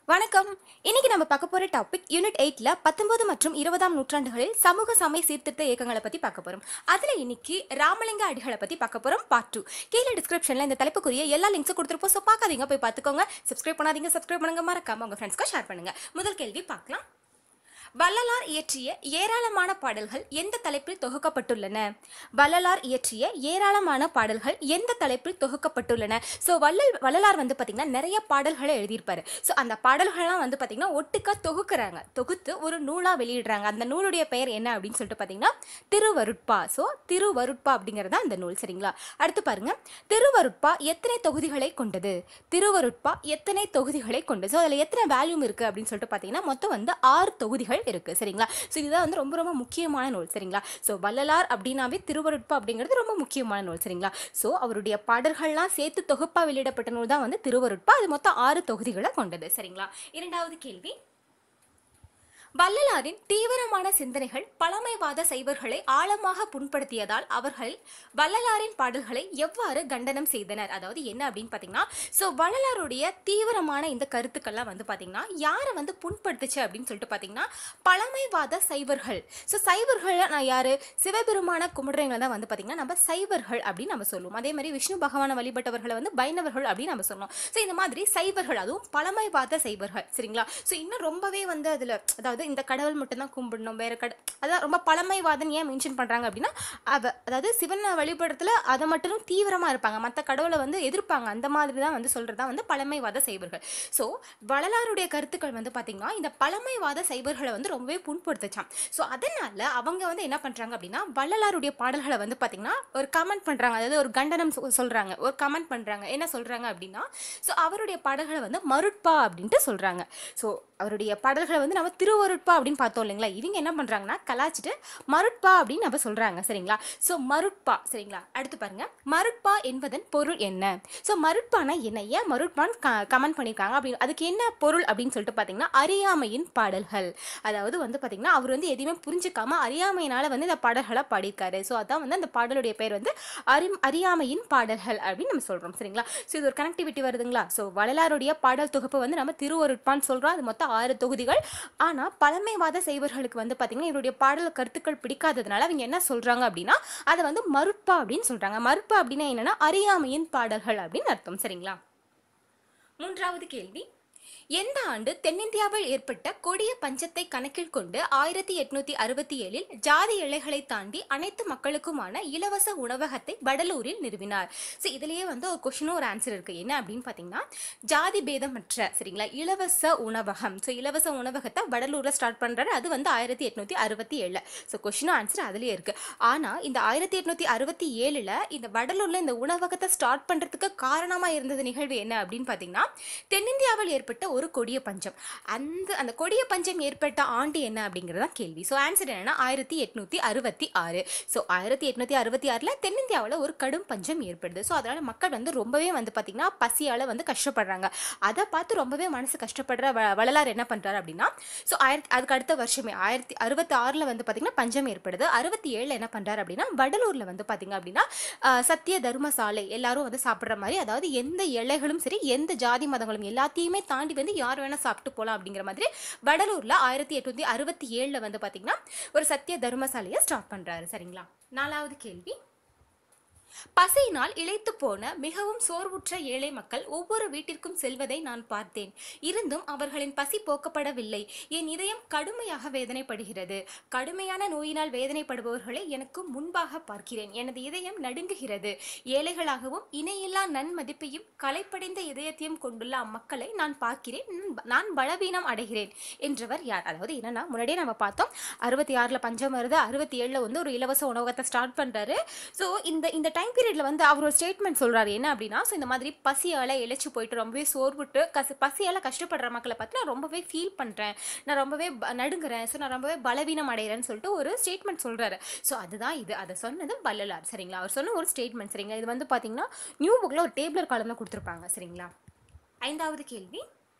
வணக்கம். இன்னைக்கு நம்ம பார்க்க போற டாபிக் யூனிட் 8ல 19 மற்றும் 20ஆம் நூற்றாண்டுகளில் சமூக சமய சீர்திருத்த இயக்கங்களை பத்தி பார்க்க போறோம். அதுல இன்னைக்கு ராமலிங்க அடிகளை பத்தி பார்க்க போறோம் பார்ட் 2. கீழே டிஸ்கிரிப்ஷன்ல இந்த தலைப்புக்குரிய எல்லா லிங்க்ஸும் கொடுத்துருப்போம். சோ பார்க்காதீங்க, போய் பார்த்துக்கோங்க. சப்ஸ்கிரைப் பண்ணாதீங்க, சப்ஸ்கிரைப் பண்ணுங்க, மறக்காம உங்க ஃப்ரெண்ட்ஸ்க்கு ஷேர் பண்ணுங்க. முதல் கேள்வி பார்க்கலாம். வள்ளலார் இயற்றிய ஏராளமான பாடல்கள் எந்த தலைப்பில் தொகுக்கப்பட்டுள்ளன? வள்ளலார் இயற்றிய ஏராளமான பாடல்கள் எந்த தலைப்பில் தொகுக்கப்பட்டுள்ளன? ஸோ வள்ளலார் வந்து பார்த்தீங்கன்னா நிறைய பாடல்களை எழுதியிருப்பாரு. ஸோ அந்த பாடல்கள்லாம் வந்து பார்த்தீங்கன்னா ஒட்டுக்கா தொகுக்கிறாங்க, தொகுத்து ஒரு நூலாக வெளியிடுறாங்க. அந்த நூலுடைய பெயர் என்ன அப்படின்னு சொல்லிட்டு பார்த்தீங்கன்னா திருவருட்பா. ஸோ திருவருட்பா அப்படிங்கிறதா அந்த நூல். சரிங்களா? அடுத்து பாருங்க, திருவருட்பா எத்தனை தொகுதிகளை கொண்டது? திருவருட்பா எத்தனை தொகுதிகளை கொண்டது? ஸோ அதில் எத்தனை வேல்யூம் இருக்குது அப்படின்னு சொல்லிட்டு பார்த்தீங்கன்னா மொத்தம் வந்து 6 தொகுதிகள் இருக்கு. சரிங்களா? ஸோ இதுதான் வந்து ரொம்ப ரொம்ப முக்கியமான நூல். சரிங்களா? ஸோ வள்ளலார் அப்படின்னாவே திருவருட்பா அப்படிங்கிறது ரொம்ப முக்கியமான நூல். சரிங்களா? ஸோ அவருடைய பாடல்கள்லாம் சேர்த்து தொகுப்பா வெளியிடப்பட்ட நூல் தான் வந்து திருவருட்பா. அது மொத்தம் 6 தொகுதிகளை கொண்டது. சரிங்களா? இரண்டாவது கேள்வி, வள்ளலாரின் தீவிரமான சிந்தனைகள் பழமைவாத சைவர்களை ஆழமாக புண்படுத்தியதால் அவர்கள் வள்ளலாரின் பாடல்களை எவ்வாறு கண்டனம் செய்தனர்? அதாவது என்ன அப்படின்னு பார்த்தீங்கன்னா, ஸோ வள்ளலாருடைய தீவிரமான இந்த கருத்துக்கள்லாம் வந்து பார்த்தீங்கன்னா யாரை வந்து புண்படுத்துச்சு அப்படின்னு சொல்லிட்டு பார்த்தீங்கன்னா பழமைவாத சைவர்கள். ஸோ சைவர்கள் நான் யாரு? சிவபெருமான கும்பிடுறவங்க தான் வந்து பார்த்தீங்கன்னா நம்ம சைவர்கள் அப்படின்னு நம்ம சொல்லுவோம். அதே மாதிரி விஷ்ணு பகவானை வழிபட்டவர்களை வந்து வைணவர்கள் அப்படின்னு நம்ம சொல்லுவோம். ஸோ இந்த மாதிரி சைவர்கள், அதுவும் பழமைவாத சைவர்கள். சரிங்களா? ஸோ இன்னும் ரொம்பவே வந்து அதில் அதாவது இந்த கடவுள் மட்டும்தான் கும்பிடணும், வேற அதான் ரொம்ப பழமைவாதம் ஏன் மென்ஷன் பண்ணுறாங்க அப்படின்னா அதாவது சிவனை வழிபடத்தில் அதை மட்டும் தீவிரமாக இருப்பாங்க, மற்ற கடவுளை வந்து எதிர்ப்பாங்க. அந்த மாதிரி தான் வந்து சொல்கிறதா வந்து பழமைவாத சைவர்கள். ஸோ வள்ளலாருடைய கருத்துக்கள் வந்து பார்த்திங்கன்னா இந்த பழமைவாத சைவர்களை வந்து ரொம்பவே புண்படுத்துச்சான். ஸோ அதனால் அவங்க வந்து என்ன பண்ணுறாங்க அப்படின்னா வள்ளலாருடைய பாடல்களை வந்து பார்த்திங்கன்னா ஒரு கமெண்ட் பண்ணுறாங்க, அதாவது ஒரு கண்டனம் சொல்கிறாங்க, ஒரு கமெண்ட் பண்ணுறாங்க. என்ன சொல்கிறாங்க அப்படின்னா, ஸோ அவருடைய பாடல்களை வந்து மருட்பா அப்படின்ட்டு சொல்கிறாங்க. ஸோ அவருடைய பாடல்களை வந்து நம்ம திருவருட்பா அப்படின்னு பார்த்தோம் இல்லைங்களா, இவங்க என்ன பண்ணுறாங்கன்னா கலாச்சிட்டு மருட்பா அப்படின்னு நம்ம சொல்கிறாங்க. சரிங்களா? ஸோ மருட்பா. சரிங்களா? அடுத்து பாருங்க, மருட்பா என்பதன் பொருள் என்ன? ஸோ மருட்பானா என்ன, ஏன் மருட்பான்னு கமெண்ட் பண்ணியிருக்காங்க அப்படின்னு, அதுக்கு என்ன பொருள் அப்படின்னு சொல்லிட்டு பார்த்தீங்கன்னா அறியாமையின் பாடல்கள். அதாவது வந்து பார்த்தீங்கன்னா அவர் வந்து எதையுமே புரிஞ்சுக்காம அறியாமையினால வந்து இந்த பாடல்களை பாடியிருக்காரு. ஸோ அதான் வந்து அந்த பாடலுடைய பேர் வந்து அறியாமையின் பாடல்கள் அப்படின்னு நம்ம சொல்கிறோம். சரிங்களா? ஸோ இது ஒரு கனெக்டிவிட்டி வருதுங்களா? ஸோ வள்ளலாருடைய பாடல் தொகுப்பு வந்து நம்ம திருவருட்பான்னு சொல்கிறோம். அது மொத்தம் 6 தொகுதிகள். ஆனால் பழமைவாத செய்வர்களுக்கு வந்து பார்த்தீங்கன்னா இவருடைய பாடல் கருத்துக்கள் பிடிக்காததுனால அவங்க என்ன சொல்கிறாங்க அப்படின்னா அதை வந்து மருட்பா அப்படின்னு சொல்கிறாங்க. மருட்பா அப்படின்னா என்னன்னா அறியாமையின் பாடல்கள் அப்படின்னு அர்த்தம். சரிங்களா? மூன்றாவது கேள்வி, எந்த ஆண்டு தென்னிந்தியாவில் ஏற்பட்ட கொடிய பஞ்சத்தை கணக்கில் கொண்டு 1867 ஜாதி எல்லைகளை தாண்டி அனைத்து மக்களுக்குமான இலவச உணவகத்தை வடலூரில் நிறுவினார்? ஸோ இதுலேயே வந்து ஒரு கொஷினும் ஒரு ஆன்சர் இருக்குது. என்ன அப்படின்னு பார்த்தீங்கன்னா ஜாதி பேதமற்ற, சரிங்களா, இலவச உணவகம். ஸோ இலவச உணவகத்தை வடலூரில் ஸ்டார்ட் பண்ணுறாரு. அது வந்து 1867. ஸோ கொஷினும் ஆன்சர் அதுலேயே இருக்குது. ஆனால் இந்த 1867 இந்த வடலூரில் இந்த உணவகத்தை ஸ்டார்ட் பண்ணுறதுக்கு காரணமாக இருந்தது நிகழ்வு என்ன அப்படின்னு பார்த்தீங்கன்னா தென்னிந்தியாவில் ஏற்பட்ட ஒரு கொடிய பஞ்சம். அந்த கொடிய பஞ்சம் ஏற்பட்ட ஆண்டு என்ன அப்படிங்கிறதா கேள்வி. ஸோ ஆன்சர் என்னன்னா 1866. ஸோ 1866 தென்னிந்தியாவில் ஒரு கடும் பஞ்சம் ஏற்படுது. ஸோ அதனால மக்கள் வந்து ரொம்பவே வந்து பார்த்தீங்கன்னா பசியால் வந்து கஷ்டப்படுறாங்க. அதை பார்த்து ரொம்பவே மனசு கஷ்டப்படுற வள்ளலார் என்ன பண்ணுறாரு அப்படின்னா, ஸோ அதுக்கு அடுத்த வருஷமே 1866 வந்து பார்த்தீங்கன்னா பஞ்சம் ஏற்படுது. 67 என்ன பண்ணுறாரு அப்படின்னா வடலூரில் வந்து பார்த்தீங்க அப்படின்னா சத்திய தர்மசாலை எல்லாரும் வந்து சாப்பிட்ற மாதிரி, அதாவது எந்த எல்லைகளும் சரி எந்த ஜாதி மதங்களும் எல்லாத்தையுமே தாண்டி வந்து யார் வேணா சாப்பிட்டு போகலாம் அப்படிங்கிற மாதிரி வடலூர்ல 1867 வந்து பாத்தீங்கன்னா ஒரு சத்திய தர்மசாலையை ஸ்டார்ட் பண்றாரு. சரிங்களா? நாலாவது கேள்வி, பசியினால் இளைத்து போன மிகவும் சோர்வுற்ற ஏழை மக்கள் ஒவ்வொரு வீட்டிற்கும் செல்வதை நான் பார்த்தேன். இருந்தும் அவர்களின் பசி போக்கப்படவில்லை. என் இதயம் கடுமையாக வேதனைப்படுகிறது. கடுமையான நோயினால் வேதனைப்படுபவர்களை எனக்கு முன்பாக பார்க்கிறேன். எனது இதயம் நடுங்குகிறது. ஏழைகளாகவும் இணையில்லா நன்மதிப்பையும் கலைப்படைந்த இதயத்தையும் கொண்டுள்ள அம்மக்களை நான் பார்க்கிறேன். நான் பலவீனம் அடைகிறேன் என்றவர் யார்? அதாவது என்னன்னா, முன்னாடியே நம்ம பார்த்தோம் 66 பஞ்சம் வருது, 67 வந்து ஒரு இலவச உணவகத்தை ஸ்டார்ட் பண்றாரு. ஸோ இந்த டைம் பீரியட்ல வந்து அவர் ஒரு ஸ்டேட்மெண்ட் சொல்றாரு. என்ன அப்படின்னா, ஸோ இந்த மாதிரி பசியால இழைச்சு போயிட்டு ரொம்பவே சோர்வுட்டு பசியால கஷ்டப்படுற மக்களை பார்த்து நான் ரொம்பவே ஃபீல் பண்றேன், நான் ரொம்பவே நடுங்குறேன், ஸோ நான் ரொம்பவே பலவீனம் அடைகிறேன்னு சொல்லிட்டு ஒரு ஸ்டேட்மெண்ட் சொல்றாரு. ஸோ அதுதான் இது. அதை சொன்னது வள்ளலார். சரிங்களா? அவர் சொன்ன ஒரு ஸ்டேட்மெண்ட். சரிங்களா? இது வந்து பாத்தீங்கன்னா நியூ புக்ல ஒரு டேபிளர் காலம்ல கொடுத்துருப்பாங்க. சரிங்களா? ஐந்தாவது கேள்வி,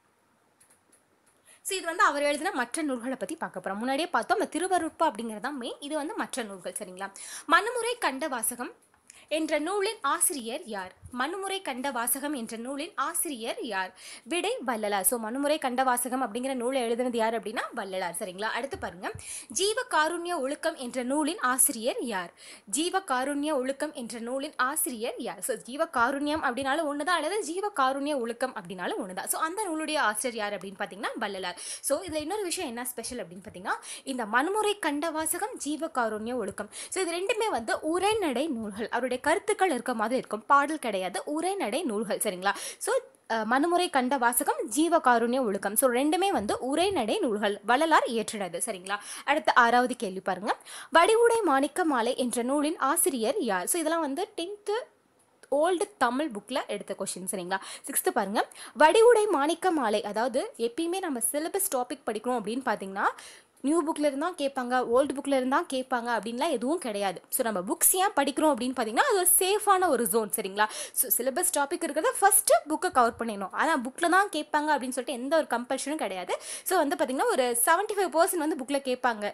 ஸோ இது வந்து அவர் எழுதின மற்ற நூல்களை பற்றி பார்க்க போகிறோம். முன்னாடியே பார்த்தோம், அந்த திருவருட்பா அப்படிங்கிறது தான் மெயின். இது வந்து மற்ற நூல்கள். சரிங்களா? மனுமுறை கண்ட வாசகம், என்ற நூலின் ஆசிரியர் யார்? மனுமுறை கண்ட வாசகம் என்ற நூலின் ஆசிரியர் யார்? விடை வள்ளலார். ஸோ மனுமுறை கண்ட வாசகம் அப்படிங்கிற நூலை எழுதுனது யார் அப்படின்னா வள்ளலார். சரிங்களா? அடுத்து பாருங்க, ஜீவ காருண்ய ஒழுக்கம் என்ற நூலின் ஆசிரியர் யார்? ஜீவ காருண்ய ஒழுக்கம் என்ற நூலின் ஆசிரியர் யார்? ஸோ ஜீவ காருண்யம் அப்படின்னாலும் ஒண்ணுதான், அல்லது ஜீவ காருண்ய ஒழுக்கம் அப்படின்னாலும் ஒண்ணுதான். ஸோ அந்த நூலுடைய ஆசிரியர் யார் அப்படின்னு பார்த்தீங்கன்னா வள்ளலார். ஸோ இதுல இன்னொரு விஷயம் என்ன ஸ்பெஷல் அப்படின்னு பார்த்தீங்கன்னா, இந்த மனுமுறை கண்ட வாசகம், ஜீவ காருண்ய ஒழுக்கம், ஸோ இது ரெண்டுமே வந்து உரைநடை நூல்கள். அவருடைய கருத்துக்கள் இருக்க மாதிரி இருக்கும், பாடல் கிடையாது, உரைநடை நூல்கள். சரிங்களா? ஸோ மனுமுறை கண்ட வாசகம், ஜீவ காருண்ய ஒழுக்கம், ஸோ ரெண்டுமே வந்து உரைநடை நூல்கள், வள்ளலார் இயற்றினது. சரிங்களா? அடுத்த 6வது கேள்வி பாருங்க, வடிவுடை மாணிக்க மாலை என்ற நூலின் ஆசிரியர் யார்? ஸோ இதெல்லாம் வந்து 10th ஓல்டு தமிழ் புக்கில் எடுத்த கொஸ்டின். சரிங்களா? 6th பாருங்க, வடிவுடை மாணிக்க மாலை, அதாவது எப்பயுமே நம்ம சிலபஸ் டாபிக் படிக்கணும் அப்படின்னு பார்த்தீங்கன்னா நியூ புக்கில் இருந்தால் கேட்பாங்க, ஓல்டு புக்கில் இருந்தால் கேட்பாங்க அப்படின்லாம் எதுவும் கிடையாது. ஸோ நம்ம புக்ஸ் ஏன் படிக்கிறோம் அப்படின்னு பார்த்தீங்கன்னா அது ஒரு சேஃபான ஒரு ஜோன். சரிங்களா? ஸோ சிலபஸ் டாபிக் இருக்கிறத ஃபஸ்ட்டு புக்கை கவர் பண்ணிடணும். ஆனால் புக்கில் தான் கேட்பாங்க அப்படின்னு சொல்லிட்டு எந்த ஒரு கம்பல்ஷனும் கிடையாது. ஸோ வந்து பார்த்திங்கன்னா ஒரு 75% வந்து புக்கில் கேட்பாங்க,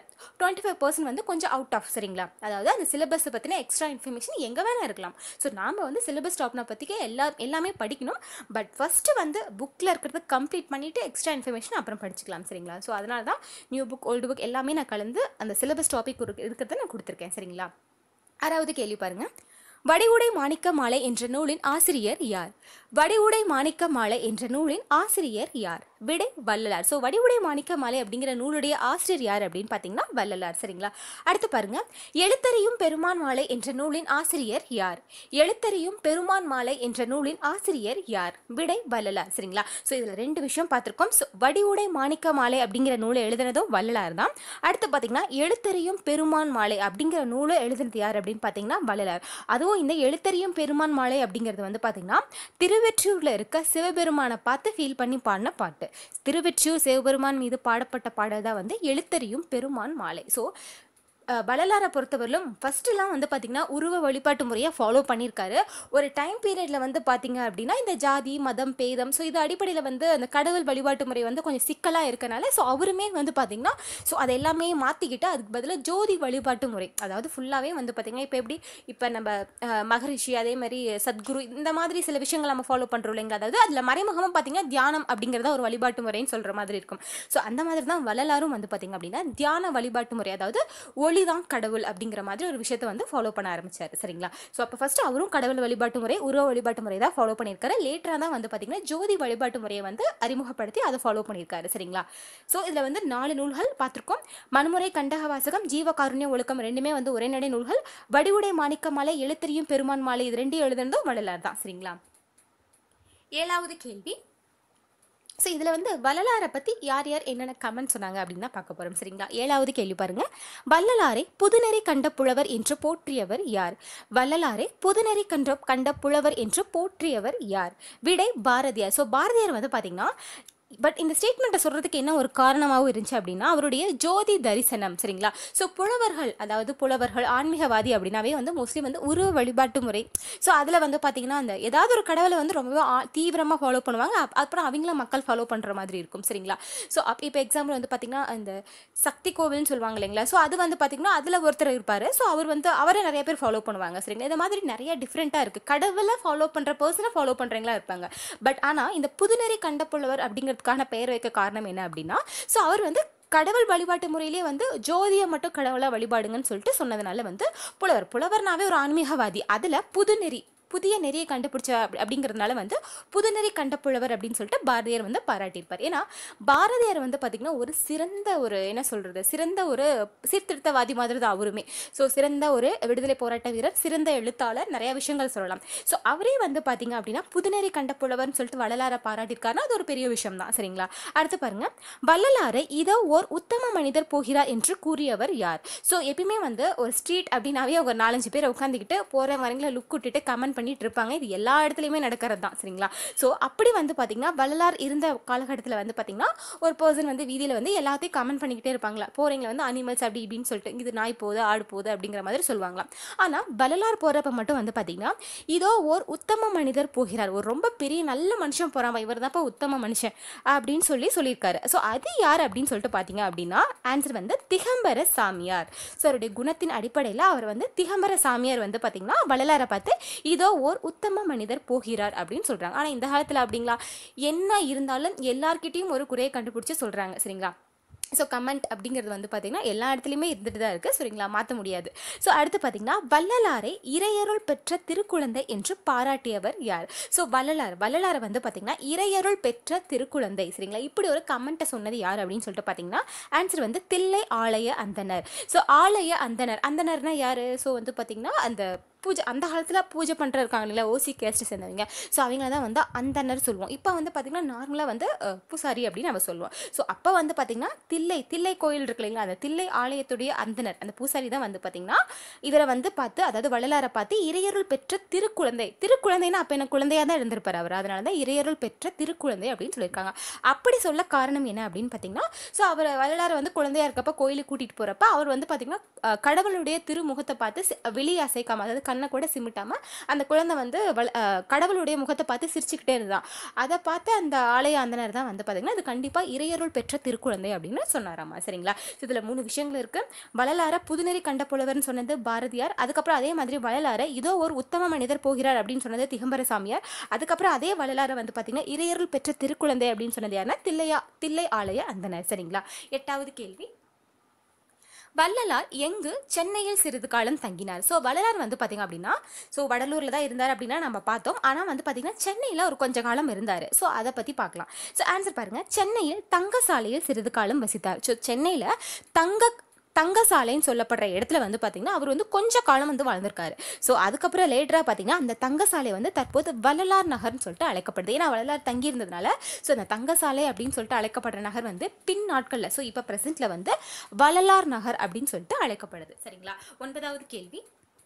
25% வந்து கொஞ்சம் அவுட் ஆஃப். சரிங்களா? அதாவது அந்த சிலபஸை பற்றின எக்ஸ்ட்ரா இன்ஃபர்மேஷன் எங்கே வேணால் இருக்கலாம். ஸோ நாம் வந்து சிலபஸ் டாப்னை பற்றிக்க எல்லாமே படிக்கணும். பட் ஃபஸ்ட்டு வந்து புக்கில் இருக்கிறத கம்ப்ளீட் பண்ணிவிட்டு எக்ஸ்ட்ரா இன்ஃபர்மேஷன் அப்புறம் படிச்சுக்கலாம். சரிங்களா? ஸோ அதனால தான் நியூ புக், ஓல்டு புக் எல்லாமே நான் கலந்து அந்த சிலபஸ் டாபிக் இருக்கிறத நான் கொடுத்துருக்கேன். சரிங்களா? 6வது கேள்வி பாருங்க, வடிவுடை மாணிக்க மாலை என்ற நூலின் ஆசிரியர் யார்? வடிவுடை மாணிக்க மாலை என்ற நூலின் ஆசிரியர் யார்? விடை வள்ளலார். ஸோ வடிவுடை மாணிக்க மாலை அப்படிங்கிற நூலுடைய ஆசிரியர் யார் அப்படின்னு பார்த்தீங்கன்னா வள்ளலார். சரிங்களா? அடுத்து பாருங்க, எழுத்தறியும் பெருமான் மாலை என்ற நூலின் ஆசிரியர் யார்? எழுத்தறியும் பெருமான் மாலை என்ற நூலின் ஆசிரியர் யார்? விடை வள்ளலார். சரிங்களா? ஸோ இதில் 2 விஷயம் பார்த்துருக்கோம். ஸோ வடிவுடை மாணிக்க மாலை அப்படிங்கிற நூலை எழுதுனதும் வள்ளலார் தான். அடுத்து பார்த்தீங்கன்னா எழுத்தறியும் பெருமான் மாலை அப்படிங்கிற நூலை எழுதுனது யார் அப்படின்னு பார்த்தீங்கன்னா வள்ளலார். அதுவும் இந்த எழுத்தறியும் பெருமான் மாலை அப்படிங்கிறது வந்து பார்த்தீங்கன்னா திருவெற்றியூரில் இருக்க சிவபெருமானை பார்த்து ஃபீல் பண்ணி பாடின பாட்டு. திருவெற்றியூர் சிவபெருமான் மீது பாடப்பட்ட பாடல் தான் வந்து எழுத்தறியும் பெருமான் மாலை. ஸோ வள்ளலாரை பொறுத்தவரையிலும் ஃபஸ்ட்டுலாம் வந்து பார்த்திங்கன்னா உருவ வழிபாட்டு முறையை ஃபாலோ பண்ணியிருக்காரு. ஒரு டைம் பீரியடில் வந்து பார்த்திங்க அப்படின்னா இந்த ஜாதி, மதம், பேதம், ஸோ இது அடிப்படையில் வந்து அந்த கடவுள் வழிபாட்டு முறை வந்து கொஞ்சம் சிக்கலாக இருக்கனால ஸோ அவருமே வந்து பார்த்திங்கன்னா ஸோ அதை எல்லாமே மாற்றிக்கிட்டு அதுக்கு பதிலாக ஜோதி வழிபாட்டு முறை, அதாவது ஃபுல்லாகவே வந்து பார்த்திங்கன்னா இப்போ நம்ம மகரிஷி, அதே மாதிரி சத்குரு, இந்த மாதிரி சில விஷயங்கள் நம்ம ஃபாலோ பண்ணுறோம் இல்லைங்க. அதாவது அதில் மறைமுகமாக பார்த்திங்கன்னா தியானம் அப்படிங்கிறத ஒரு வழிபாட்டு முறைன்னு சொல்கிற மாதிரி இருக்கும். ஸோ அந்த மாதிரி தான் வள்ளலாரும் வந்து பார்த்திங்க அப்படின்னா தியான வழிபாட்டு முறை, அதாவது ஒளிதான் கடவுள் அப்படிங்கிற மாதிரி ஒரு விஷயத்தை வந்து ஃபாலோ பண்ண ஆரம்பிச்சாரு. சரிங்களா? ஸோ அப்போ ஃபர்ஸ்ட் அவரும் கடவுள் வழிபாட்டு முறை, உருவ வழிபாட்டு முறை தான் ஃபாலோ பண்ணியிருக்காரு. லேட்டராக தான் வந்து பார்த்தீங்கன்னா ஜோதி வழிபாட்டு முறையை வந்து அறிமுகப்படுத்தி அதை ஃபாலோ பண்ணியிருக்காரு. சரிங்களா? ஸோ இதில் வந்து 4 நூல்கள் பார்த்துருக்கோம். மனுமுறை கண்டக வாசகம், ஜீவ காருண்ய ஒழுக்கம் ரெண்டுமே வந்து உரைநடை நூல்கள். வடிவுடை மாணிக்க மாலை, எழுத்தறியும் பெருமான் மாலை, இது 2 எழுதுனதும் வள்ளலார் தான். சரிங்களா? 7வது கேள்வி, ஸோ இதில் வந்து வள்ளலாரை பற்றி யார் யார் என்னென்ன கமெண்ட் சொன்னாங்க அப்படின்னு தான் பார்க்க போகிறோம். சரிங்களா? 7வது கேள்வி பாருங்க, வள்ளலாரை புதுநெறி கண்ட புலவர் என்று போற்றியவர் யார்? வள்ளலாரை புதுநெறி கண்ட புலவர் என்று போற்றியவர் யார்? விடை பாரதியார். ஸோ பாரதியார் வந்து பார்த்தீங்கன்னா பட் இந்த ஸ்டேட்மெண்ட்டை சொல்கிறதுக்கு என்ன ஒரு காரணமாகவும் இருந்துச்சு அப்படின்னா அவருடைய ஜோதி தரிசனம். சரிங்களா? ஸோ புலவர்கள், அதாவது புலவர்கள் ஆன்மீகவாதி அப்படின்னாவே வந்து மோஸ்ட்லி வந்து உருவ வழிபாட்டு முறை, ஸோ அதில் வந்து பார்த்திங்கன்னா அந்த ஏதாவது ஒரு கடவுளை வந்து ரொம்பவே தீவிரமாக ஃபாலோ பண்ணுவாங்க. அப்புறம் அவங்கள மக்கள் ஃபாலோ பண்ணுற மாதிரி இருக்கும். சரிங்களா? ஸோ இப்போ எக்ஸாம்பிள் வந்து பார்த்திங்கன்னா அந்த சக்தி கோவில்னு சொல்லுவாங்க இல்லைங்களா? ஸோ அது வந்து பார்த்திங்கன்னா அதில் ஒருத்தர் இருப்பார். ஸோ அவரை நிறைய பேர் ஃபாலோ பண்ணுவாங்க. சரிங்களா? இந்த மாதிரி நிறைய டிஃப்ரெண்ட்டாக இருக்குது. கடவுளை ஃபாலோ பண்ணுற பர்சனை ஃபாலோ பண்ணுறவங்களா இருப்பாங்க. பட் ஆனால் இந்த புதுநெறி கண்ட புலவர் அப்படிங்கிறது பெயர் வைக்க காரணம் என்ன அப்படின்னா ஸோ அவர் வந்து கடவுள் வழிபாட்டு முறையிலே வந்து ஜோதியை மட்டும் கடவுளை வழிபாடுங்கன்னு சொல்லிட்டு சொன்னதுனால வந்து புலவர்னாவே ஒரு ஆன்மீகவாதி, அதில் புதிய நெறியை கண்டுபிடிச்ச அப்படிங்கிறதுனால வந்து புதுநெறி கண்ட புலவர் அப்படின்னு சொல்லிட்டு பாரதியார் வந்து பாராட்டியிருப்பார். ஏன்னா பாரதியார் வந்து பார்த்திங்கன்னா ஒரு சிறந்த ஒரு சிறந்த ஒரு சீர்திருத்தவாதி மாதிரி தான் அவருமே. ஸோ சிறந்த ஒரு விடுதலை போராட்ட வீரர், சிறந்த எழுத்தாளர், நிறைய விஷயங்கள் சொல்லலாம். ஸோ அவரே வந்து பார்த்திங்க அப்படின்னா புதுநெறி கண்ட புலவர்னு சொல்லிட்டு வள்ளலாரை பாராட்டியிருக்காருன்னா அது ஒரு பெரிய விஷயம் தான். சரிங்களா? அடுத்து பாருங்க, வள்ளலாரை இதோ ஓர் உத்தம மனிதர் போகிறார் என்று கூறியவர் யார்? ஸோ எப்பயுமே வந்து ஒரு ஸ்ட்ரீட் அப்படின்னாவே ஒரு 4-5 பேர் உட்காந்துக்கிட்டு போகிற வரங்களை லுக் விட்டுட்டு கமெண்ட் பண்ணிட்டு இருப்பாங்க. இது எல்லா இடத்துலையுமே நடக்கிறது தான் சரிங்களா. ஸோ அப்படி வந்து பார்த்தீங்கன்னா வள்ளலார் இருந்த காலகட்டத்தில் வந்து பார்த்தீங்கன்னா ஒரு பர்சன் வந்து வீதியில் வந்து எல்லாத்தையும் கமெண்ட் பண்ணிக்கிட்டே இருப்பாங்களா. போகிறீங்களா வந்து அனிமல்ஸ் அப்படி இப்படின்னு சொல்லிட்டு இது நாய் போகுது ஆடு போகுது அப்படிங்கிற மாதிரி சொல்லுவாங்களாம். ஆனால் வள்ளலார் போகிறப்ப மட்டும் வந்து பார்த்தீங்கன்னா இதோ ஓர் உத்தம மனிதர் போகிறார், ஒரு ரொம்ப பெரிய நல்ல மனுஷன் போகிறான், இவர் தான்ப்பா உத்தம மனுஷன் அப்படின்னு சொல்லியிருக்காரு. ஸோ அது யார் அப்படின்னு சொல்லிட்டு பார்த்தீங்க அப்படின்னா ஆன்சர் வந்து திகம்பர சாமியார். ஸோ அவருடைய குணத்தின் அடிப்படையில் அவர் வந்து திகம்பர சாமியார் வந்து பார்த்தீங்கன்னா வள்ளலாரை பார்த்து இதோ ஓர் உத்தம மனிதர் போகிறார் அப்படின்னு சொல்கிறாங்க. ஆனால் இந்த காலத்தில் அப்படிங்களா, என்ன இருந்தாலும் எல்லார்கிட்டையும் ஒரு குறையை கண்டுபிடிச்சி சொல்கிறாங்க சரிங்களா. ஸோ கமெண்ட் அப்படிங்கிறது வந்து பார்த்திங்கன்னா எல்லா இடத்துலையுமே இருந்துட்டு தான் இருக்குது சரிங்களா, மாற்ற முடியாது. ஸோ அடுத்து பார்த்திங்கன்னா வள்ளலாரை இறையருள் பெற்ற திருக்குழந்தை என்று பாராட்டியவர் யார்? ஸோ வள்ளலாரை வந்து பார்த்திங்கன்னா இறையருள் பெற்ற திருக்குழந்தை சரிங்களா, இப்படி ஒரு கமெண்ட்டை சொன்னது யார் அப்படின்னு சொல்லிட்டு பார்த்திங்கன்னா ஆன்சர் வந்து தில்லை ஆலய அந்தனர். ஸோ ஆலய அந்தனர்னா யார்? ஸோ வந்து பார்த்திங்கன்னா அந்த பூஜை அந்த காலத்தில் பூஜை பண்ணுற இருக்காங்க இல்லைங்களா, ஓசி கேஸ்ட்டு சேர்ந்தவங்க. ஸோ அவங்கள தான் வந்து அந்தனர் சொல்லுவோம். இப்போ வந்து பார்த்திங்கன்னா நார்மலாக வந்து பூசாரி அப்படின்னு நம்ம சொல்லுவோம். ஸோ அப்போ வந்து பார்த்திங்கன்னா தில்லை கோயில் இருக்கு இல்லைங்களா, அந்த தில்லை ஆலயத்துடைய அந்தனர் அந்த பூசாரி தான் வந்து பார்த்திங்கன்னா இவரை வந்து பார்த்து, அதாவது வள்ளலாரை பார்த்து இறையருள் பெற்ற திருக்குழந்தைன்னா அப்போ என்ன குழந்தையாக தான் இருந்திருப்பார் அவர், அதனால தான் இறையருள் பெற்ற திருக்குழந்தை அப்படின்னு சொல்லியிருக்காங்க. அப்படி சொல்ல காரணம் என்ன அப்படின்னு பார்த்திங்கன்னா, ஸோ அவர் வள்ளலாரை வந்து குழந்தையாக இருக்கப்போ கோயிலுக்கு கூட்டிகிட்டு போகிறப்ப அவர் வந்து பார்த்திங்கன்னா கடவுளுடைய திருமுகத்தை பார்த்து வெளியே அசைக்காம, அதாவது கண்ணை கூட சிமிட்டாம அந்த குழந்தை வந்து கடவுளுடைய முகத்தை பார்த்து சிரிச்சுக்கிட்டே இருந்தான். அதை பார்த்து அந்த ஆலய அந்தனர் தான் வந்து பார்த்தீங்கன்னா இது கண்டிப்பாக இறையருள் பெற்ற திருக்குழந்தை அப்படின்னு சொன்னாராமா சரிங்களா. இதில் 3 விஷயங்கள் இருக்கு. வள்ளலார புதுநெறி கண்ட புலவர்னு சொன்னது பாரதியார், அதுக்கப்புறம் அதே மாதிரி வள்ளலார இதோ ஒரு உத்தம மனிதர் போகிறார் அப்படின்னு சொன்னது திகம்பர சாமியார், அதுக்கப்புறம் அதே வள்ளலார வந்து பார்த்தீங்கன்னா இறையருள் பெற்ற திருக்குழந்தை அப்படின்னு சொன்னது யாருன்னா தில்லை ஆலய அந்தனர் சரிங்களா. 8வது கேள்வி, வள்ளலார் எங்கு சென்னையில் சிறிது காலம் தங்கினார்? ஸோ வள்ளலார் வந்து பார்த்தீங்க அப்படின்னா ஸோ வடலூரில் தான் இருந்தார் அப்படின்னா நம்ம பார்த்தோம். ஆனால் வந்து பார்த்தீங்கன்னா சென்னையில் ஒரு கொஞ்ச காலம் இருந்தார். ஸோ அதை பற்றி பார்க்கலாம். ஸோ ஆன்சர் பாருங்கள், சென்னையில் தங்கசாலையில் சிறிது காலம் வசித்தார். ஸோ சென்னையில் தங்கசாலைன்னு சொல்லப்படுற இடத்துல வந்து பார்த்தீங்கன்னா அவர் வந்து கொஞ்சம் காலம் வந்து வாழ்ந்திருக்காரு. ஸோ அதுக்கப்புறம் லேட்டராக பார்த்தீங்கன்னா அந்த தங்கசாலை வந்து தற்போது வள்ளலார் நகர்னு சொல்லிட்டு அழைக்கப்படுது. ஏன்னா வள்ளலார் தங்கியிருந்ததுனால ஸோ அந்த தங்கசாலை அப்படின்னு சொல்லிட்டு அழைக்கப்படுற நகர் வந்து பின் நாட்களில் ஸோ இப்போ ப்ரெசென்ட்டில் வந்து வள்ளலார் நகர் அப்படின்னு சொல்லிட்டு அழைக்கப்படுது சரிங்களா. 9வது கேள்வி,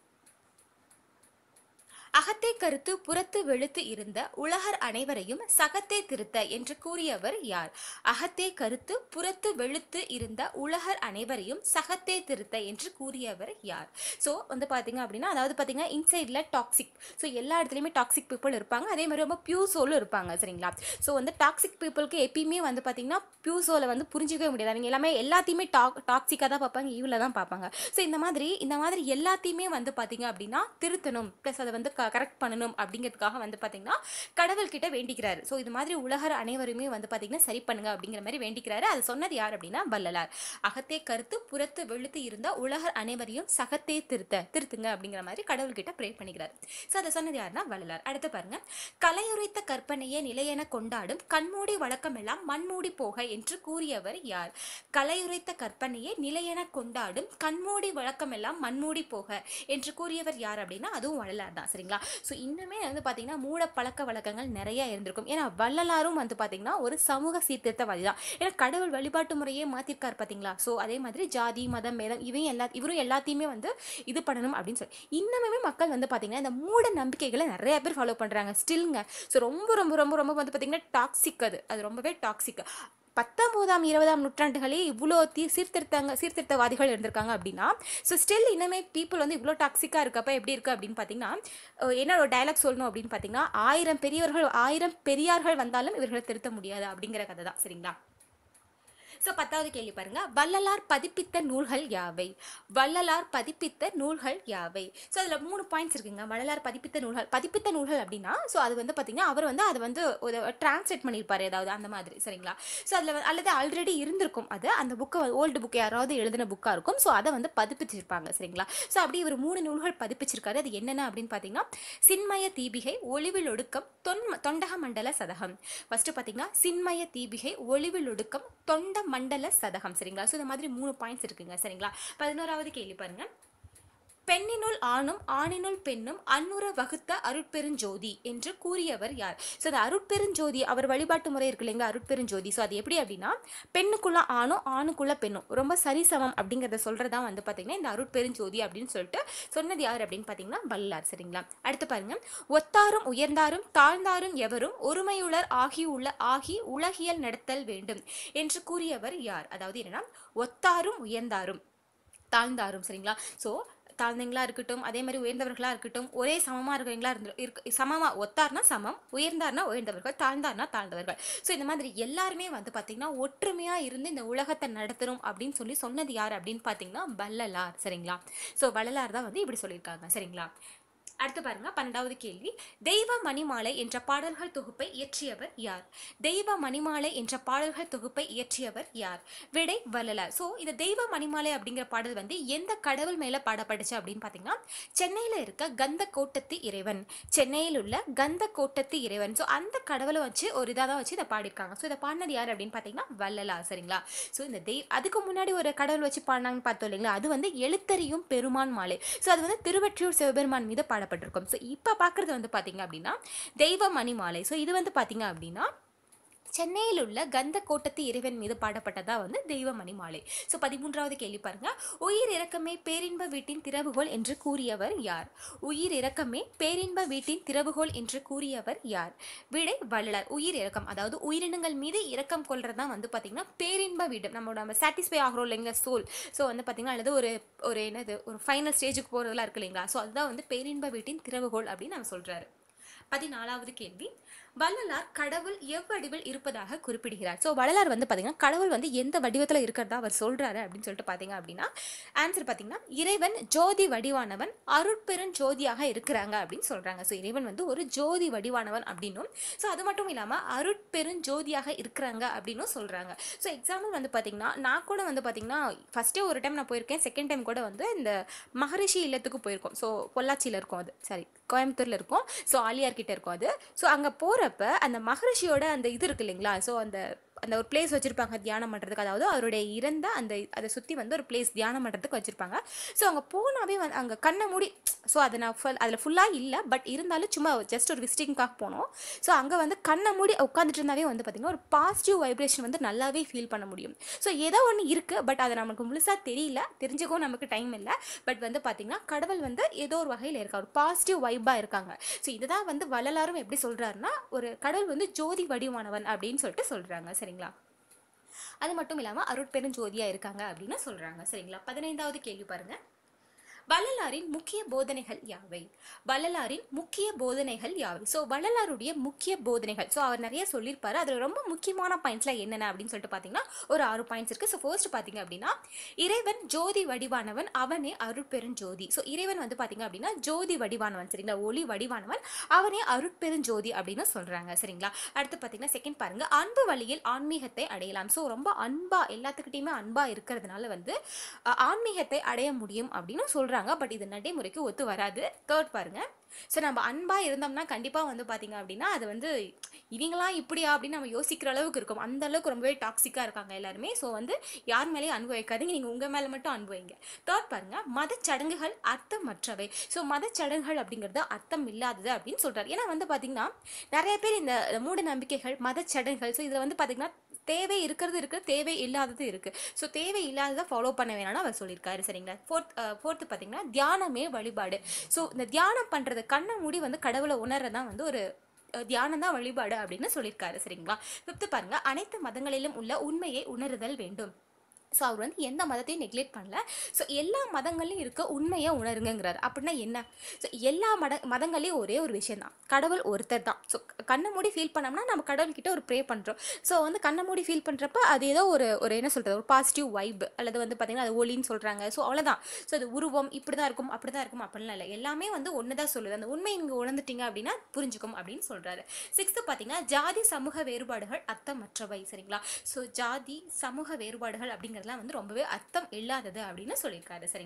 அகத்தே கருத்து புறத்து வெளுத்து இருந்த உலகர் அனைவரையும் சகத்தே திருத்த என்று கூறியவர் யார்? அகத்தே கருத்து புறத்து வெளுத்து இருந்த உலகர் அனைவரையும் சகத்தே திருத்த என்று கூறியவர் யார்? ஸோ வந்து பார்த்தீங்க அப்படின்னா அதாவது பார்த்தீங்கன்னா இன்சைடில் டாக்ஸிக், ஸோ எல்லா இடத்துலையுமே டாக்ஸிக் பீப்புள் இருப்பாங்க, அதே மாதிரி ரொம்ப பியூர் சோலும் இருப்பாங்க சரிங்களா. ஸோ வந்து டாக்ஸிக் பீப்புளுக்கு எப்பயுமே வந்து பார்த்தீங்கன்னா பியூர் சோலை வந்து புரிஞ்சிக்கவே முடியாது. அவங்க எல்லாமே எல்லாத்தையுமே டாக்ஸிக்காக தான் பார்ப்பாங்க, ஈவில் தான் பார்ப்பாங்க. ஸோ இந்த மாதிரி எல்லாத்தையுமே வந்து பார்த்தீங்க அப்படின்னா திருத்தணும், ப்ளஸ் அதை வந்து கரெக்ட் பண்ணணும் அப்படிங்கிறதுக்காக வந்து பார்த்தீங்கன்னா கடவுள்கிட்ட வேண்டிக்கிறாரு. ஸோ இது மாதிரி உலகர் அனைவருமே வந்து பார்த்தீங்கன்னா சரி பண்ணுங்க அப்படிங்கிற மாதிரி வேண்டிக்கிறாரு. அது சொன்னது யார் அப்படின்னா வள்ளலார். அகத்தே கருத்து புறத்து வெளுத்து இருந்த உலகர் அனைவரையும் சகத்தே திருத்துங்க அப்படிங்கிற மாதிரி கடவுள்கிட்ட ப்ரே பண்ணிக்கிறாரு. ஸோ அதை சொன்னது யாருன்னா வள்ளலார். அடுத்து பாருங்க, கலையுரைத்த கற்பனையை நிலையென கொண்டாடும் கண்மூடி வழக்கமெல்லாம் மண்மூடி போக என்று கூறியவர் யார்? கலையுரைத்த கற்பனையை நிலையென கொண்டாடும் கண்மூடி வழக்கமெல்லாம் மண்மூடி போக என்று கூறியவர் யார் அப்படின்னா அதுவும் வள்ளலார் தான் சரிங்களா. ஸோ இன்னுமே வந்து பார்த்தீங்கன்னா மூட பழக்க வழக்கங்கள் நிறைய இருந்திருக்கும். ஏன்னா வள்ளலாரும் வந்து பார்த்தீங்கன்னா ஒரு சமூக சீர்திருத்தவாதி தான். ஏன்னா கடவுள் வழிபாட்டு முறையே மாற்றிருக்கார் பார்த்தீங்களா. ஸோ அதே மாதிரி ஜாதி மதம் மேதம் இவரும் எல்லாத்தையுமே வந்து இது பண்ணணும் அப்படின்னு சொல்லி இன்னுமே மக்கள் வந்து பார்த்தீங்கன்னா இந்த மூட நம்பிக்கைகளை நிறைய பேர் ஃபாலோ பண்ணுறாங்க ஸ்டில்ங்க. ஸோ ரொம்ப ரொம்ப ரொம்ப ரொம்ப வந்து பார்த்தீங்கன்னா டாக்ஸிக், அது ரொம்பவே டாக்ஸிக். 19ஆம் 20ஆம் நூற்றாண்டுகளே இவ்வளோ சீர்திருத்தவாதிகள் இருந்திருக்காங்க அப்படின்னா ஸோ ஸ்டில் இன்னமே பீப்புள் வந்து இவ்வளோ டாக்ஸிக்காக இருக்கப்போ எப்படி இருக்குது அப்படின்னு பார்த்தீங்கன்னா என்ன ஒரு டைலாக் சொல்லணும் அப்படின்னு பார்த்தீங்கன்னா 1000 பெரியார்கள் வந்தாலும் இவர்களை திருத்த முடியாது அப்படிங்கிற கதை தான் சரிங்களா. ஸோ 10வது கேள்வி பாருங்க, வள்ளலார் பதிப்பித்த நூல்கள் யாவை? வள்ளலார் பதிப்பித்த நூல்கள் யாவை? ஸோ அதில் 3 பாயிண்ட்ஸ் இருக்குங்க. வள்ளலார் பதிப்பித்த நூல்கள் அப்படின்னா ஸோ அது வந்து பார்த்தீங்கன்னா அவர் வந்து அதை வந்து ஒரு டிரான்ஸ்லேட் பண்ணியிருப்பார் ஏதாவது அந்த மாதிரி சரிங்களா. ஸோ அதில் அல்லது ஆல்ரெடி இருந்திருக்கும், அது அந்த புக்கை ஓல்டு புக் யாராவது எழுதின புக்காக இருக்கும். ஸோ அதை வந்து பதிப்பிச்சிருப்பாங்க சரிங்களா. ஸோ அப்படி இவர் 3 நூல்கள் பதிப்பிச்சிருக்காரு. அது என்னென்ன அப்படின்னு பார்த்தீங்கன்னா சின்மய தீபிகை, ஒளிவில் ஒடுக்கம், தொண்டக மண்டல சதகம். ஃபர்ஸ்ட் பார்த்தீங்கன்னா சின்மய தீபிகை, ஒளிவில் ஒடுக்கம், தொண்ட மண்டல சதகம் சரிங்களா. ஸோ இந்த மாதிரி 3 பாயிண்ட்ஸ் இருக்குங்க சரிங்களா. 11வது கேள்வி பாருங்க, பெண்ணினுள் ஆணும் ஆணினுள் பெண்ணும் அன்னுர வகுத்த அருட்பெருஞ்சோதி என்று கூறியவர் யார்? ஸோ அந்த அருட்பெருஞ்சோதி அவர் வழிபாட்டு முறை இருக்கு இல்லைங்களா, அருட்பெருஞ்சோதி. ஸோ அது எப்படி அப்படின்னா பெண்ணுக்குள்ள ஆணும் ஆணுக்குள்ள பெண்ணும் ரொம்ப சரிசமம் அப்படிங்கிறத சொல்றதா வந்து பார்த்தீங்கன்னா இந்த அருட்பெருஞ்சோதி அப்படின்னு சொல்லிட்டு சொன்னது யார் அப்படின்னு பார்த்தீங்கன்னா வள்ளலார். சரிங்களா? அடுத்து பாருங்க, ஒத்தாரும் உயர்ந்தாரும் தாழ்ந்தாரும் எவரும் ஒருமையுளர் ஆகி உலகியல் நடத்தல் வேண்டும் என்று கூறியவர் யார்? அதாவது என்னன்னா ஒத்தாரும் உயர்ந்தாரும் தாழ்ந்தாரும். சரிங்களா? ஸோ தாழ்ந்தவங்களா இருக்கட்டும், அதே மாதிரி உயர்ந்தவர்களா இருக்கட்டும், ஒரே சமமா இருக்கிறவங்களா சமமா ஒத்தார்னா சமம், உயர்ந்தார்னா உயர்ந்தவர்கள், தாழ்ந்தார்னா தாழ்ந்தவர்கள். ஸோ இந்த மாதிரி எல்லாருமே வந்து பார்த்தீங்கன்னா ஒற்றுமையா இருந்து இந்த உலகத்தை நடத்தணும் அப்படின்னு சொல்லி சொன்னது யார் அப்படின்னு பார்த்தீங்கன்னா வள்ளலார். சரிங்களா? ஸோ வள்ளலார் தான் வந்து இப்படி சொல்லியிருக்காங்க. சரிங்களா? அடுத்து பாருங்க, 12வது கேள்வி, தெய்வ மணிமாலை என்ற பாடல்கள் தொகுப்பை இயற்றியவர் யார்? தெய்வ மணிமாலை என்ற பாடல்கள் தொகுப்பை இயற்றியவர் யார்? விடை வள்ளலார். ஸோ இந்த தெய்வ மணிமாலை அப்படிங்கிற பாடல் வந்து எந்த கடவுள் மேல பாடப்பட்டுச்சு அப்படின்னு பார்த்தீங்கன்னா சென்னையில இருக்க கந்த கோட்டத்து இறைவன், சென்னையில் உள்ள கந்த கோட்டத்து இறைவன். ஸோ அந்த கடவுளை வச்சு ஒரு இதாக தான் வச்சு இதை பாடியிருக்காங்க. ஸோ இதை பாடினது யார் அப்படின்னு பார்த்தீங்கன்னா வள்ளலார். சரிங்களா? ஸோ இந்த அதுக்கு முன்னாடி ஒரு கடவுள் வச்சு பாடினாங்கன்னு பார்த்தோம் இல்லைங்களா, அது வந்து எழுத்தறியும் பெருமான் மாலை. ஸோ அது வந்து திருவற்றியூர் சிவபெருமான் மீது பாடப்பட்டிருக்கும். ஸோ இப்போ பார்க்குறது வந்து பார்த்தீங்க அப்படின்னா தெய்வ மணிமாலை. ஸோ இது வந்து பார்த்தீங்க அப்படின்னா சென்னையில் உள்ள கந்த கோட்டத்து இறைவன் மீது பாடப்பட்டதா வந்து தெய்வ மணிமாலை. ஸோ 13வது கேள்வி பாருங்க, உயிர் இரக்கமே பேரின்ப வீட்டின் திறவுகோல் என்று கூறியவர் யார்? உயிர் இரக்கமே பேரின்ப வீட்டின் திறவுகோல் என்று கூறியவர் யார்? விடை வள்ளலார். உயிர் இரக்கம் அதாவது உயிரினங்கள் மீது இரக்கம் கொள்றதா வந்து பார்த்தீங்கன்னா பேரின்ப வீடு, நம்ம சாட்டிஸ்ஃபை ஆகிறோம் இல்லைங்களா சோல். ஸோ வந்து பார்த்தீங்கன்னா அல்லது ஒரு என்னது ஒரு ஃபைனல் ஸ்டேஜுக்கு போகிறதுலாம் இருக்கு இல்லைங்களா, ஸோ அதுதான் வந்து பேரின்ப வீட்டின் திறவுகோல் அப்படின்னு நம்ம சொல்றாரு. 14வது கேள்வி, வள்ளலார் கடவுள் எவ்வடிவில் இருப்பதாக குறிப்பிடுகிறார்? ஸோ வள்ளலார் வந்து பார்த்தீங்கன்னா கடவுள் வந்து எந்த வடிவத்தில் இருக்கிறதா அவர் சொல்றாரு அப்படின்னு சொல்லிட்டு பார்த்தீங்க அப்படின்னா ஆன்சர் பார்த்தீங்கன்னா இறைவன் ஜோதி வடிவானவன் அருட்பெரும் ஜோதியாக இருக்கிறாங்க அப்படின்னு சொல்றாங்க. ஸோ இறைவன் வந்து ஒரு ஜோதி வடிவானவன் அப்படின்னும், ஸோ அது மட்டும் இல்லாமல் அருட்பெரும் ஜோதியாக இருக்கிறாங்க அப்படின்னும் சொல்றாங்க. ஸோ எக்ஸாம்பிள் வந்து பார்த்தீங்கன்னா நான் கூட வந்து பார்த்தீங்கன்னா ஃபர்ஸ்டே ஒரு டைம் நான் போயிருக்கேன், செகண்ட் டைம் கூட வந்து இந்த மகரிஷி இல்லத்துக்கு போயிருக்கோம். ஸோ பொள்ளாச்சியில் இருக்கும், அது சரி கோயம்புத்தூர்ல இருக்கும். ஸோ ஆலியார் கிட்ட இருக்கும் அது. ஸோ அங்கே போகிறப்ப அந்த மகரிஷியோட அந்த இது இருக்கு இல்லைங்களா, ஸோ அந்த ஒரு பிளேஸ் வச்சுருப்பாங்க தியானம் பண்ணுறதுக்கு, அதாவது அவருடைய இறந்த அதை சுற்றி வந்து ஒரு பிளேஸ் தியானம் பண்ணுறதுக்கு வச்சுருப்பாங்க. ஸோ அங்கே போனாவே வந்து அங்கே கண்ணை மூடி, ஸோ அதை நான் அதில் ஃபுல்லாக இல்லை, பட் இருந்தாலும் சும்மா ஜஸ்ட் ஒரு விசிட்டிங்காக போனோம். ஸோ அங்கே வந்து கண்ணை மூடி உட்காந்துட்டு இருந்தாவே வந்து பார்த்திங்கன்னா ஒரு பாசிட்டிவ் வைப்ரேஷன் வந்து நல்லாவே ஃபீல் பண்ண முடியும். ஸோ ஏதோ ஒன்று இருக்குது, பட் அதை நமக்கு முழுசாக தெரியல, தெரிஞ்சுக்கவும் நமக்கு டைம் இல்லை. பட் வந்து பார்த்திங்கன்னா கடவுள் வந்து ஏதோ ஒரு வகையில் இருக்கா, ஒரு பாசிட்டிவ் வைப்பாக இருக்காங்க. ஸோ இதுதான் வந்து வள்ளலாரும் எப்படி சொல்கிறாருன்னா ஒரு கடவுள் வந்து ஜோதி வடிவானவன் அப்படின்னு சொல்லிட்டு சொல்கிறாங்க. சரிங்களா? அது மட்டும் இல்லாமல் அருட்பெரும் ஜோதியாக இருக்காங்க அப்படின்னு சொல்கிறாங்க. சரிங்களா? 15வது கேள்வி பாருங்க, வள்ளலாரின் முக்கிய போதனைகள் யாவை? வள்ளலாரின் முக்கிய போதனைகள் யாவை? ஸோ வள்ளலாருடைய முக்கிய போதனைகள், ஸோ அவர் நிறைய சொல்லியிருப்பாரு, அதில் ரொம்ப முக்கியமான பாயிண்ட்ஸ்லாம் என்னென்ன அப்படின்னு சொல்லிட்டு பார்த்தீங்கன்னா ஒரு 6 பாயிண்ட்ஸ் இருக்குது. ஸோ ஃபர்ஸ்ட் பார்த்தீங்க அப்படின்னா இறைவன் ஜோதி வடிவானவன் அவனே அருட்பெருஞ்சோதி. ஸோ இறைவன் வந்து பார்த்தீங்க அப்படின்னா ஜோதி வடிவானவன். சரிங்களா? ஒளி வடிவானவன், அவனே அருட்பெருஞ்சோதி அப்படின்னு சொல்கிறாங்க. சரிங்களா? அடுத்து பார்த்தீங்கன்னா செகண்ட் பாருங்க, அன்பு வழியில் ஆன்மீகத்தை அடையலாம். ஸோ ரொம்ப அன்பா எல்லாத்துக்கிட்டையுமே அன்பா இருக்கிறதுனால வந்து ஆன்மீகத்தை அடைய முடியும் அப்படின்னு சொல்கிறாங்க. பட் இது நடைமுறைக்கு ஒத்து வராது. தேர்ட் பாருங்க, ஸோ நம்ம அன்பாக இருந்தோம்னா கண்டிப்பாக வந்து பார்த்தீங்க அப்படின்னா அது வந்து இவங்களாம் இப்படியா அப்படின்னு நம்ம யோசிக்கிற அளவுக்கு இருக்கும். அந்த அளவுக்கு ரொம்பவே டாக்ஸிக்காக இருக்காங்க எல்லாருமே. ஸோ வந்து யார் மேலேயும் அன்பு வைக்காதீங்க, நீங்கள் உங்கள் மேலே மட்டும் அன்பு வைங்க. தேர்ட் பாருங்க, மதச்சடங்குகள் அர்த்தமற்றவை. ஸோ மதச்சடங்குகள் அப்படிங்கிறது அர்த்தம் இல்லாதது அப்படின்னு சொல்கிறார். ஏன்னா வந்து பார்த்தீங்கன்னா நிறைய பேர் இந்த மூட நம்பிக்கைகள் மதச்சடங்குகள், ஸோ இதில் வந்து பார்த்தீங்கன்னா தேவை இருக்கிறது இருக்குது, தேவை இல்லாதது இருக்குது. ஸோ தேவை இல்லாததை ஃபாலோ பண்ண வேணாம்னு அவர் சொல்லியிருக்காரு. சரிங்களா? ஃபோர்த்து பார்த்தீங்கன்னா தியானமே வழிபாடு. ஸோ இந்த தியானம் பண்ணுறது கண்ணை மூடி வந்து கடவுளை உணர்றதான் வந்து ஒரு தியானம் தான் வழிபாடு அப்படின்னு சொல்லியிருக்காரு. சரிங்களா? ஃபிஃப்த்து பாருங்க, அனைத்து மதங்களிலும் உள்ள உண்மையை உணருதல் வேண்டும். ஸோ அவர் வந்து எந்த மதத்தையும் நெக்லெக்ட் பண்ணல. ஸோ எல்லா மதங்கள்லையும் இருக்க உண்மையை உணருங்கிறார். அப்படின்னா என்ன? ஸோ எல்லா மதங்கள்லேயும் ஒரே ஒரு விஷயம் தான், கடவுள் ஒருத்தர் தான். ஸோ கண்ணை மூடி ஃபீல் பண்ணோம்னா நம்ம கடவுள்கிட்ட ஒரு ப்ரே பண்ணுறோம். ஸோ வந்து கண்ணை மூடி ஃபீல் பண்ணுறப்ப அது ஏதோ ஒரு என்ன சொல்கிறது, ஒரு பாசிட்டிவ் வைப், அல்லது வந்து பார்த்திங்கன்னா அது ஒளின்னு சொல்கிறாங்க. ஸோ அவ்வளோதான். ஸோ அது உருவம் இப்படி தான் இருக்கும் அப்படி தான் இருக்கும் அப்படிலாம் இல்லை, எல்லாமே வந்து ஒன்று தான் சொல்லுது. அந்த உண்மையை நீங்கள் உணர்ந்துட்டீங்க அப்படின்னா புரிஞ்சுக்கும் அப்படின்னு சொல்கிறாரு. சிக்ஸ்த்து பார்த்தீங்கன்னா ஜாதி சமூக வேறுபாடுகள் அர்த்தமற்றவை. சரிங்களா? ஸோ ஜாதி சமூக வேறுபாடுகள் அப்படிங்கிறதுலாம் வந்து ரொம்பவே அர்த்தம் இல்லாதது அப்படின்னு சொல்லியிருக்காரு. சரிங்களா?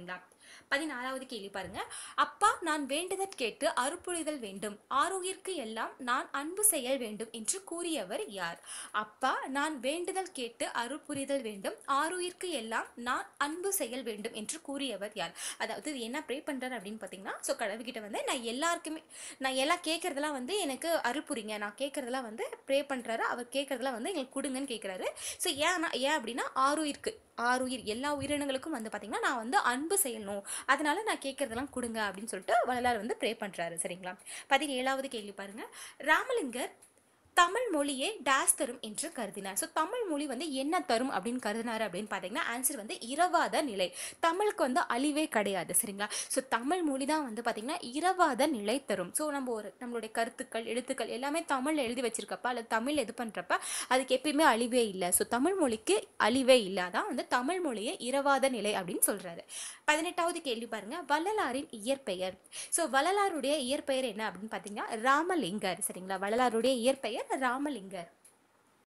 14வது கேள்வி பாருங்க. அப்பா நான் வேண்டுதல் கேட்டு அருள்புரிதல் வேண்டும், ஆருயிர்க்கு எல்லாம் நான் அன்பு செயல் வேண்டும் என்று கூறியவர் யார்? அப்பா நான் வேண்டுதல் கேட்டு அருள்புரிதல் வேண்டும், ஆருயிர்க்கு எல்லாம் நான் அன்பு செயல் வேண்டும் என்று கூறியவர் யார்? அதாவது இது என்ன ப்ரே பண்றாரு அப்படின்னு பார்த்தீங்கன்னா, ஸோ கடவுள்கிட்ட வந்து நான் எல்லாம் கேட்கறதெல்லாம் வந்து எனக்கு அருள் புரிங்க, நான் கேட்கறதெல்லாம் வந்து ப்ரே பண்றாரு, அவர் கேட்கறதெல்லாம் வந்து எங்களுக்கு கொடுங்கன்னு கேட்குறாரு. ஸோ ஏன் அப்படின்னா ஆருயிர் எல்லா உயிரினங்களுக்கும் வந்து பார்த்தீங்கன்னா நான் வந்து அன்பு செய்யணும், அதனால நான் கேட்கறதெல்லாம் கொடுங்க அப்படின்னு சொல்லிட்டு வள்ளலார் வந்து ப்ரே பண்றாரு. சரிங்களா? 17வது கேள்வி பாருங்க. ராமலிங்கர் தமிழ் மொழியே டேஸ் தரும் என்று கருதினார். ஸோ தமிழ் மொழி வந்து என்ன தரும் அப்படின்னு கருதினார் அப்படின்னு பார்த்தீங்கன்னா ஆன்சர் வந்து இரவாத நிலை. தமிழுக்கு வந்து அழிவே கிடையாது. சரிங்களா? ஸோ தமிழ் மொழி தான் வந்து பார்த்தீங்கன்னா இரவாத நிலை தரும். ஸோ நம்மளுடைய கருத்துக்கள் எழுத்துக்கள் எல்லாமே தமிழ் எழுதி வச்சிருக்கப்ப அல்லது தமிழ் இது பண்ணுறப்ப அதுக்கு எப்பயுமே அழிவே இல்லை. ஸோ தமிழ் மொழிக்கு அழிவே இல்லை. அதான் வந்து தமிழ் மொழியே இரவாத நிலை அப்படின்னு சொல்றாரு. 18வது கேள்வி பாருங்க. வள்ளலாரின் இயற்பெயர். ஸோ வள்ளலாருடைய இயற்பெயர் என்ன அப்படின்னு பார்த்தீங்கன்னா ராமலிங்கர். சரிங்களா? வள்ளலாருடைய இயற்பெயர் ராமலிங்கர்.